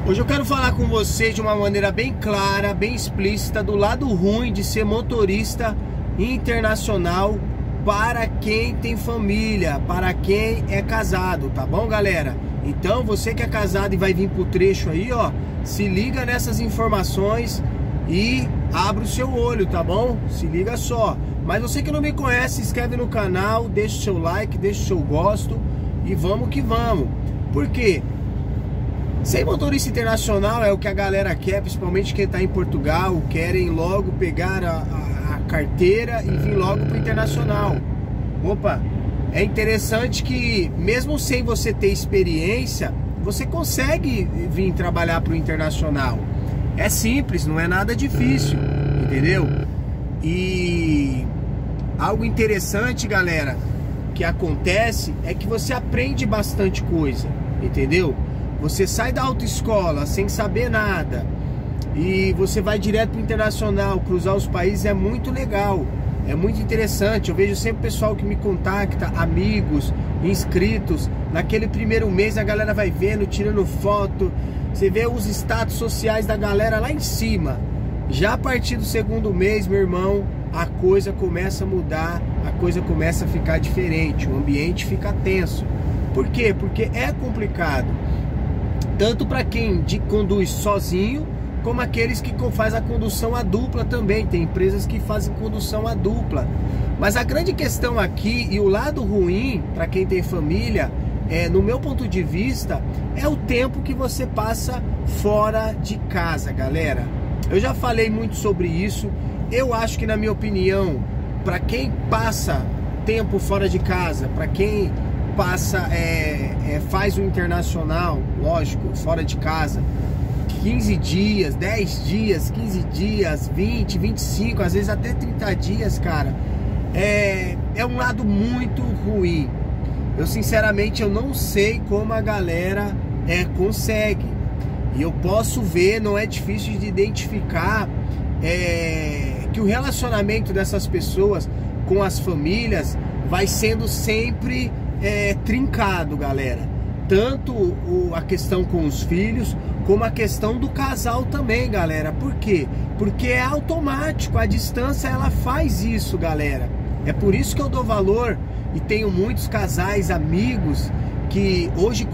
Hoje eu quero falar com você de uma maneira bem clara, bem explícita, do lado ruim de ser motorista internacional para quem tem família, para quem é casado, tá bom, galera? Então você que é casado e vai vir pro trecho aí, ó, se liga nessas informações e abre o seu olho, tá bom? Se liga só. Mas você que não me conhece, se inscreve no canal, deixa o seu like, deixa o seu gosto e vamos que vamos. Por quê? Ser motorista internacional é o que a galera quer, principalmente quem está em Portugal, querem logo pegar a carteira e vir logo para o internacional. Opa, é interessante que mesmo sem você ter experiência, você consegue vir trabalhar para o internacional. É simples, não é nada difícil, entendeu? E algo interessante, galera, que acontece é que você aprende bastante coisa, entendeu? Você sai da autoescola sem saber nada e você vai direto para o internacional, cruzar os países, é muito legal, é muito interessante. Eu vejo sempre pessoal que me contacta, amigos, inscritos. Naquele primeiro mês a galera vai vendo, tirando foto, você vê os status sociais da galera lá em cima. Já a partir do segundo mês, meu irmão, a coisa começa a mudar, a coisa começa a ficar diferente, o ambiente fica tenso. Por quê? Porque é complicado. Tanto para quem conduz sozinho, como aqueles que faz a condução a dupla também. Tem empresas que fazem condução a dupla. Mas a grande questão aqui, e o lado ruim para quem tem família, no meu ponto de vista, é o tempo que você passa fora de casa, galera. Eu já falei muito sobre isso. Eu acho que, na minha opinião, para quem passa tempo fora de casa, para quem faz o internacional, lógico, fora de casa, 15 dias, 10 dias, 15 dias, 20, 25, às vezes até 30 dias, cara, é um lado muito ruim. Eu sinceramente eu não sei como a galera consegue. E eu posso ver, não é difícil de identificar que o relacionamento dessas pessoas com as famílias vai sendo sempre trincado, galera. Tanto a questão com os filhos, como a questão do casal também, galera. Por quê? Porque é automático, a distância ela faz isso, galera. É por isso que eu dou valor e tenho muitos casais, amigos que hoje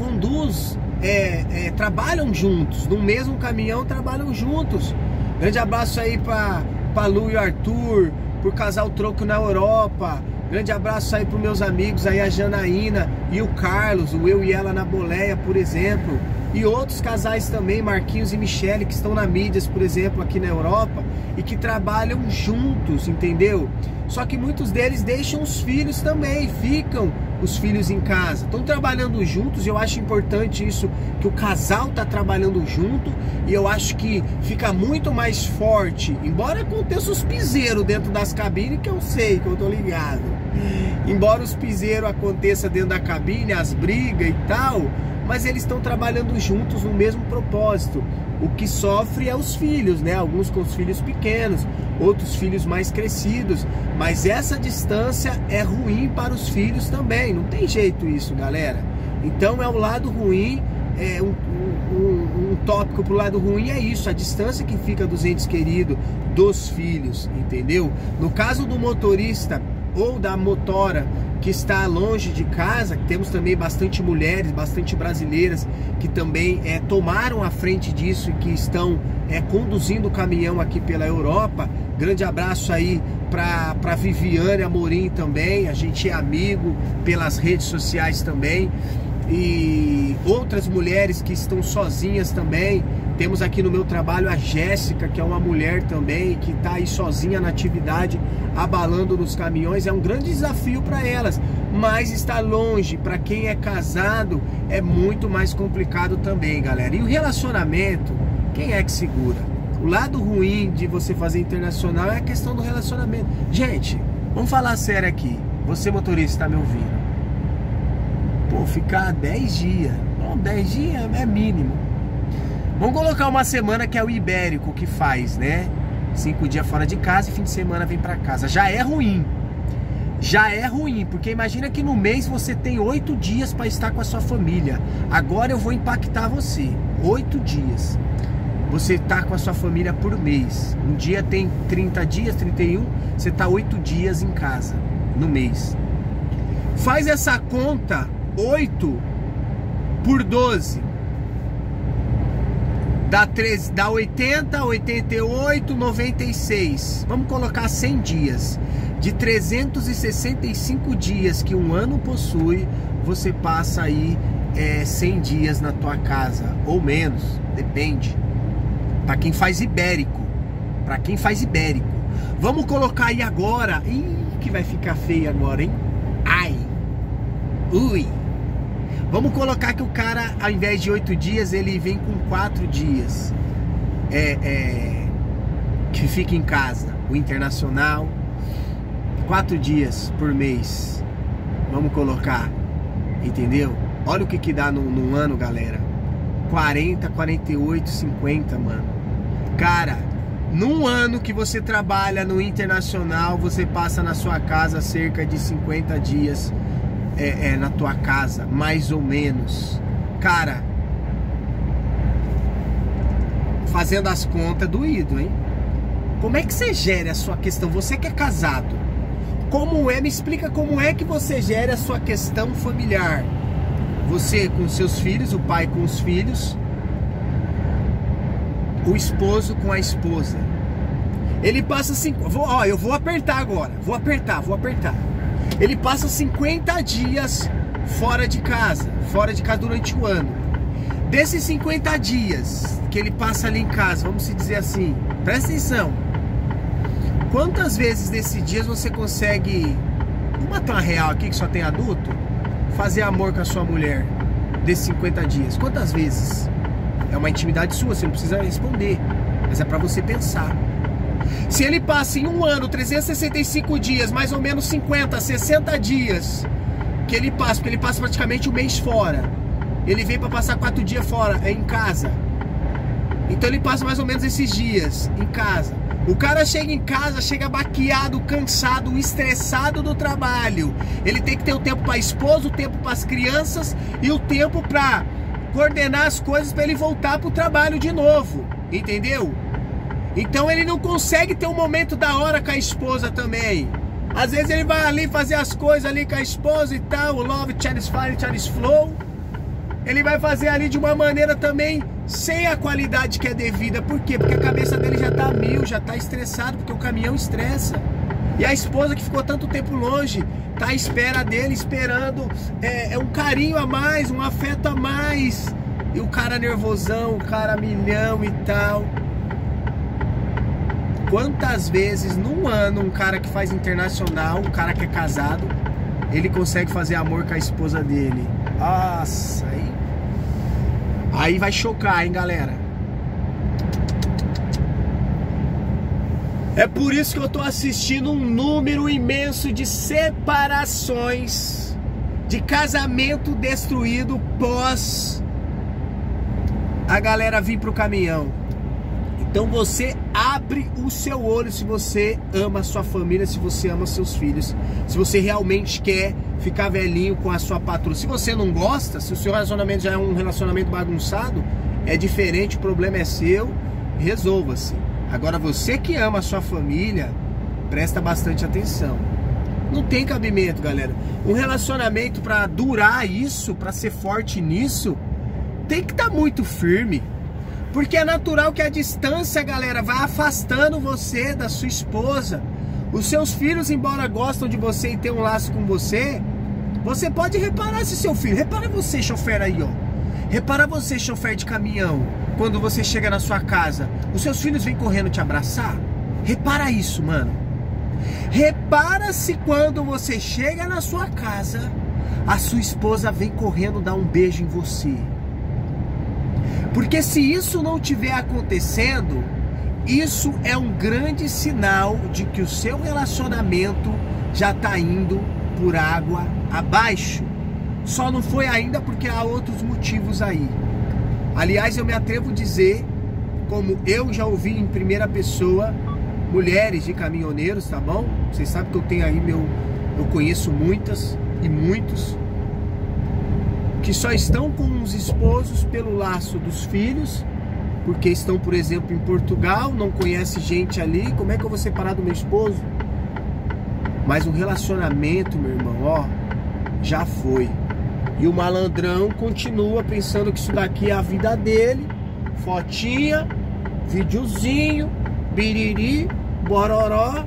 trabalham juntos, no mesmo caminhão trabalham juntos. Grande abraço aí para Lu e Arthur, por casal Troco na Europa. Grande abraço aí para os meus amigos aí, a Janaína e o Carlos, o Eu e Ela na Boleia, por exemplo. E outros casais também, Marquinhos e Michele, que estão na Mídias, por exemplo, aqui na Europa, e que trabalham juntos, entendeu? Só que muitos deles deixam os filhos também, ficam os filhos em casa. Estão trabalhando juntos, e eu acho importante isso, que o casal está trabalhando junto, e eu acho que fica muito mais forte, embora aconteça os piseiros dentro das cabines, que eu sei, que eu tô ligado. Embora os piseiros aconteça dentro da cabine, as brigas e tal, mas eles estão trabalhando juntos no mesmo propósito. O que sofre é os filhos, né? Alguns com os filhos pequenos, outros filhos mais crescidos. Mas essa distância é ruim para os filhos também. Não tem jeito isso, galera. Então é o lado ruim, um tópico pro lado ruim é isso, a distância que fica dos entes queridos, dos filhos, entendeu? No caso do motorista ou da motora que está longe de casa, temos também bastante mulheres, bastante brasileiras que também tomaram a frente disso e que estão conduzindo o caminhão aqui pela Europa. Grande abraço aí para Viviane Amorim também, a gente é amigo pelas redes sociais também. E outras mulheres que estão sozinhas também. Temos aqui no meu trabalho a Jéssica, que é uma mulher também, que está aí sozinha na atividade, abalando nos caminhões. É um grande desafio para elas, mas está longe. Para quem é casado, é muito mais complicado também, galera. E o relacionamento, quem é que segura? O lado ruim de você fazer internacional é a questão do relacionamento. Gente, vamos falar sério aqui. Você motorista está me ouvindo? Pô, ficar 10 dias, bom, 10 dias é mínimo. Vamos colocar uma semana, que é o Ibérico que faz, né? 5 dias fora de casa e fim de semana vem pra casa. Já é ruim. já é ruim, porque imagina que no mês você tem 8 dias para estar com a sua família. Agora eu vou impactar você. 8 dias. Você tá com a sua família por mês. Um dia tem 30 dias, 31, você tá 8 dias em casa no mês. Faz essa conta, 8 por 12. Dá 80, 88, 96. Vamos colocar 100 dias. De 365 dias que um ano possui, você passa aí 100 dias na tua casa, ou menos, depende. Para quem faz ibérico. Para quem faz ibérico. Vamos colocar aí agora. Ih, que vai ficar feio agora, hein? Ai. Ui. Vamos colocar que o cara, ao invés de 8 dias, ele vem com 4 dias. Que fica em casa. O internacional. 4 dias por mês. Vamos colocar. Entendeu? Olha o que dá num ano, galera. 40, 48, 50, mano. Cara, num ano que você trabalha no internacional, você passa na sua casa cerca de 50 dias na tua casa, mais ou menos. Cara, fazendo as contas, doído, hein? Como é que você gera a sua questão? Você que é casado, como é? Me explica como é que você gera a sua questão familiar. Você com seus filhos, o pai com os filhos, o esposo com a esposa. Ele passa eu vou apertar agora. Vou apertar. Ele passa 50 dias fora de casa durante o ano. Desses 50 dias que ele passa ali em casa, vamos se dizer assim, presta atenção. Quantas vezes nesses dias você consegue, vamos bater uma real aqui que só tem adulto, fazer amor com a sua mulher desses 50 dias? Quantas vezes? É uma intimidade sua, você não precisa responder, mas é pra você pensar. Se ele passa em um ano 365 dias, mais ou menos 50, 60 dias que ele passa, porque ele passa praticamente um mês fora, ele vem pra passar 4 dias fora, em casa. Então ele passa mais ou menos esses dias em casa. O cara chega em casa, chega baqueado, cansado, estressado do trabalho. Ele tem que ter o tempo para a esposa, o tempo para as crianças e o tempo para coordenar as coisas para ele voltar para o trabalho de novo, entendeu? Então ele não consegue ter um momento da hora com a esposa também. Às vezes ele vai ali fazer as coisas ali com a esposa e tal, o Love, Charles Fire, Charles Flow. Ele vai fazer ali de uma maneira também sem a qualidade que é devida. Por quê? Porque a cabeça dele já tá a mil, já tá estressado, porque o caminhão estressa. E a esposa que ficou tanto tempo longe, tá à espera dele, esperando um carinho a mais, um afeto a mais. E o cara nervosão, o cara milhão e tal. Quantas vezes num ano um cara que faz internacional, um cara que é casado, ele consegue fazer amor com a esposa dele? Nossa, aí vai chocar, hein, galera? É por isso que eu tô assistindo um número imenso de separações, de casamento destruído pós a galera vir pro caminhão. Então você abre o seu olho se você ama a sua família, se você ama seus filhos, se você realmente quer ficar velhinho com a sua patroa. Se você não gosta, se o seu relacionamento já é um relacionamento bagunçado, é diferente, o problema é seu, resolva-se. Agora você que ama a sua família, presta bastante atenção. Não tem cabimento, galera. Um relacionamento para durar isso, para ser forte nisso, tem que estar muito firme. Porque é natural que a distância, galera, vai afastando você da sua esposa. Os seus filhos, embora gostam de você e tenham um laço com você, você pode reparar se seu filho... Repara você, chofer aí, ó. Repara você, chofer de caminhão. Quando você chega na sua casa, os seus filhos vêm correndo te abraçar? Repara isso, mano. Repara se quando você chega na sua casa, a sua esposa vem correndo dar um beijo em você. Porque se isso não estiver acontecendo, isso é um grande sinal de que o seu relacionamento já está indo por água abaixo. Só não foi ainda porque há outros motivos aí. Aliás, eu me atrevo a dizer, como eu já ouvi em primeira pessoa, mulheres de caminhoneiros, tá bom? Vocês sabem que eu tenho aí Eu conheço muitas e muitos que só estão com os esposos pelo laço dos filhos, porque estão, por exemplo, em Portugal, não conhece gente ali. Como é que eu vou separar do meu esposo? Mas o relacionamento, meu irmão, ó, já foi. E o malandrão continua pensando que isso daqui é a vida dele. Fotinha, videozinho, biriri, bororó.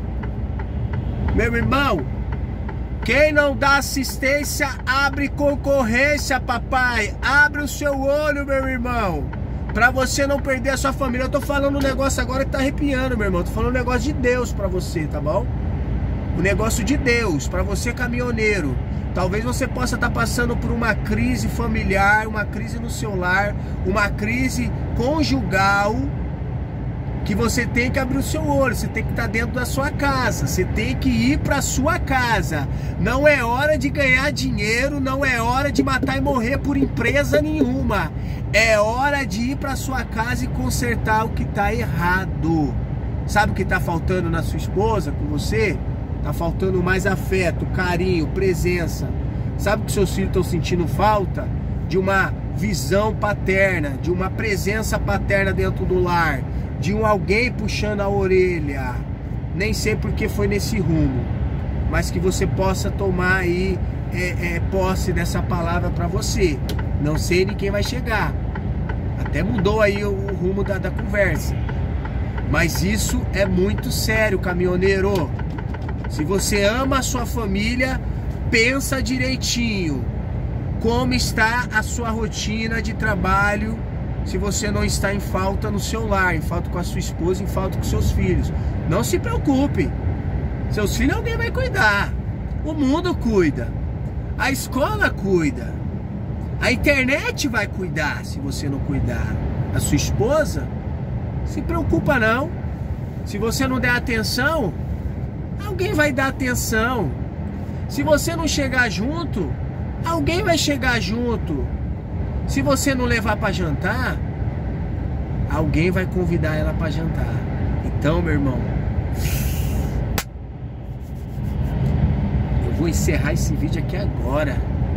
Meu irmão, quem não dá assistência, abre concorrência, papai. Abre o seu olho, meu irmão, pra você não perder a sua família. Eu tô falando um negócio agora que tá arrepiando, meu irmão. Eu tô falando um negócio de Deus pra você, tá bom? O negócio de Deus, pra você caminhoneiro. Talvez você possa estar passando por uma crise familiar, uma crise no seu lar, uma crise conjugal, que você tem que abrir o seu olho. Você tem que estar dentro da sua casa, você tem que ir para sua casa. Não é hora de ganhar dinheiro, não é hora de matar e morrer por empresa nenhuma. É hora de ir para sua casa e consertar o que está errado. Sabe o que está faltando na sua esposa, com você? Tá faltando mais afeto, carinho, presença. Sabe que seus filhos estão sentindo falta? De uma visão paterna, de uma presença paterna dentro do lar, de alguém puxando a orelha. Nem sei porque foi nesse rumo, mas que você possa tomar aí posse dessa palavra para você. Não sei de quem vai chegar. Até mudou aí o rumo da conversa. Mas isso é muito sério, caminhoneiro. Se você ama a sua família, pensa direitinho como está a sua rotina de trabalho, se você não está em falta no seu lar, em falta com a sua esposa, em falta com seus filhos. Não se preocupe, seus filhos alguém vai cuidar, o mundo cuida, a escola cuida, a internet vai cuidar se você não cuidar. A sua esposa, se preocupa não, se você não der atenção, alguém vai dar atenção. Se você não chegar junto, alguém vai chegar junto. Se você não levar para jantar, alguém vai convidar ela para jantar. Então, meu irmão, eu vou encerrar esse vídeo aqui agora.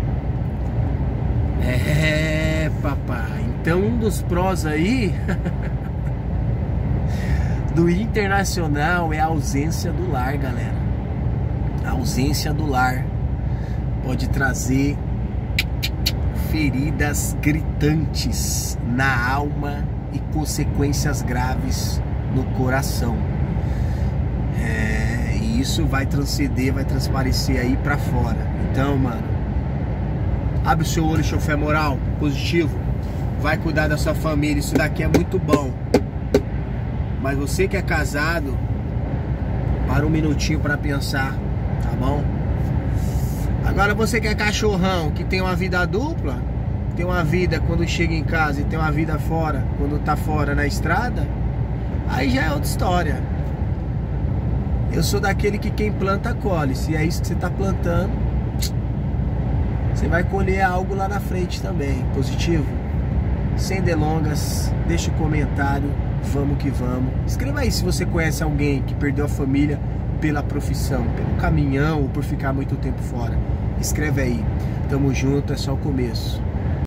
Papai. Então, um dos prós aí do internacional é a ausência do lar, galera. A ausência do lar pode trazer feridas gritantes na alma e consequências graves no coração. E isso vai transcender, vai transparecer aí pra fora. Então, mano, abre o seu olho, chofé moral, positivo. Vai cuidar da sua família, isso daqui é muito bom. Mas você que é casado, para um minutinho para pensar, tá bom? Agora você que é cachorrão, que tem uma vida dupla, tem uma vida quando chega em casa e tem uma vida fora, quando tá fora na estrada, aí já é outra história. Eu sou daquele que quem planta colhe. Se é isso que você tá plantando, você vai colher algo lá na frente também. Positivo? Sem delongas, deixa o comentário. Vamos que vamos. Escreva aí se você conhece alguém que perdeu a família pela profissão, pelo caminhão ou por ficar muito tempo fora. Escreve aí. Tamo junto, é só o começo.